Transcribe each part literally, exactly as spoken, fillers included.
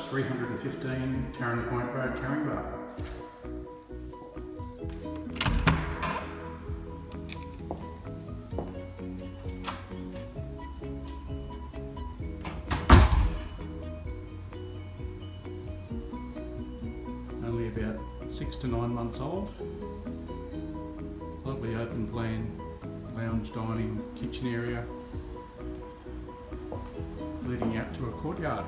three hundred fifteen Taren Road, Caringbah. Only about six to nine months old. Lovely open plan lounge, dining, kitchen area, leading out to a courtyard.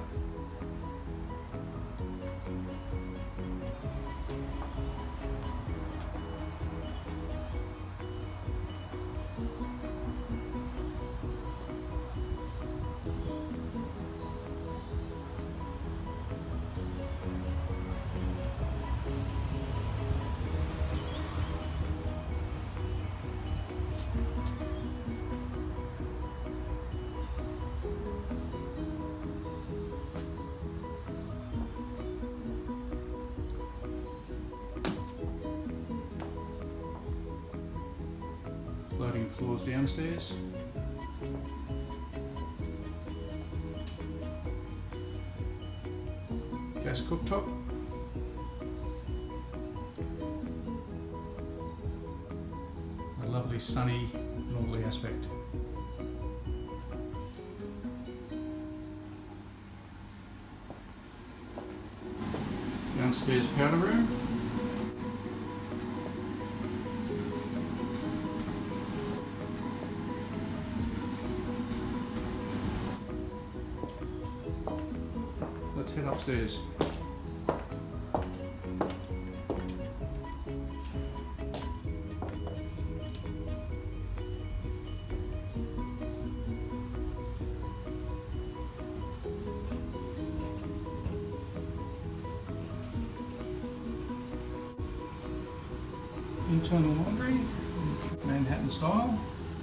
Floating floors downstairs. Gas cooktop. A lovely sunny northerly aspect. Downstairs powder room. Let's head upstairs. Internal laundry, Manhattan style.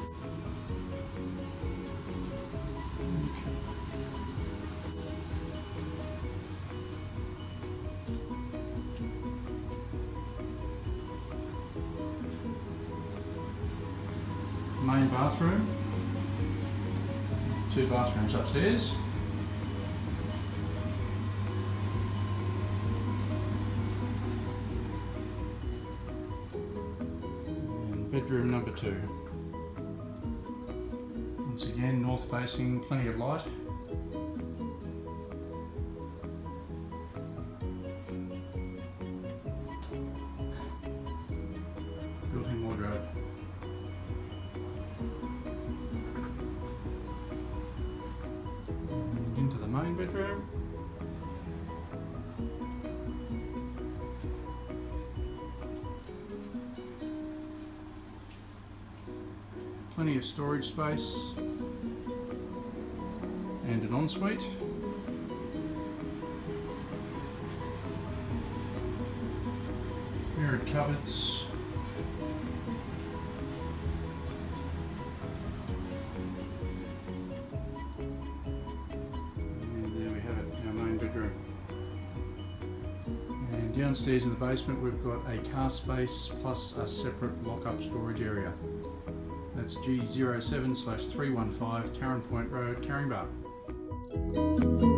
Main bathroom, two bathrooms upstairs. And bedroom number two. Once again, north facing, plenty of light. Built-in wardrobe. Into the main bedroom. Plenty of storage space and an ensuite. Mirrored cupboards. And downstairs in the basement we've got a car space plus a separate lock-up storage area. That's G zero seven slash three one five Taren Road, Caringbah.